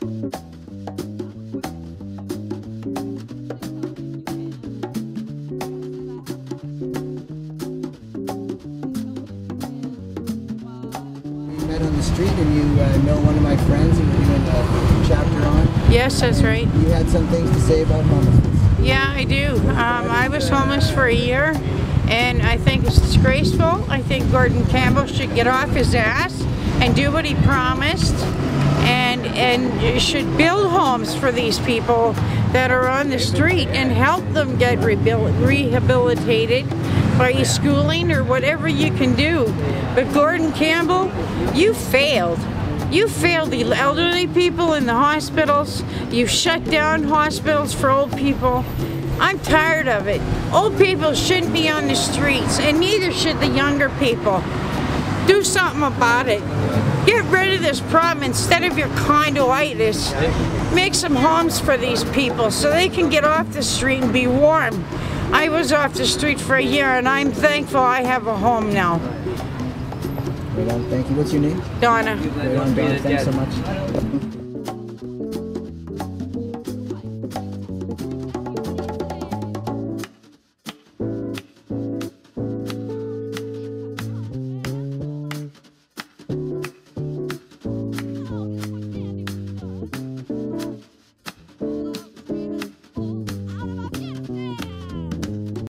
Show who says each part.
Speaker 1: Met on the street, and you know one of my friends who we're doing a chapter on.
Speaker 2: Yes, that's right.
Speaker 1: You had some things to say about homelessness.
Speaker 2: Yeah, I do. I was homeless for a year, and I think it's disgraceful. I think Gordon Campbell should get off his ass and do what he promised, and should build homes for these people that are on the street and help them get rehabilitated by schooling or whatever you can do. But Gordon Campbell, you failed. You failed the elderly people in the hospitals. You shut down hospitals for old people. I'm tired of it. Old people shouldn't be on the streets, and neither should the younger people. Do something about it. Get rid of this problem instead of your condoitis. Make some homes for these people so they can get off the street and be warm. I was off the street for a year, and I'm thankful I have a home now.
Speaker 1: Right on, thank you. What's your name?
Speaker 2: Donna.
Speaker 1: Right on, Donna. Thanks so much.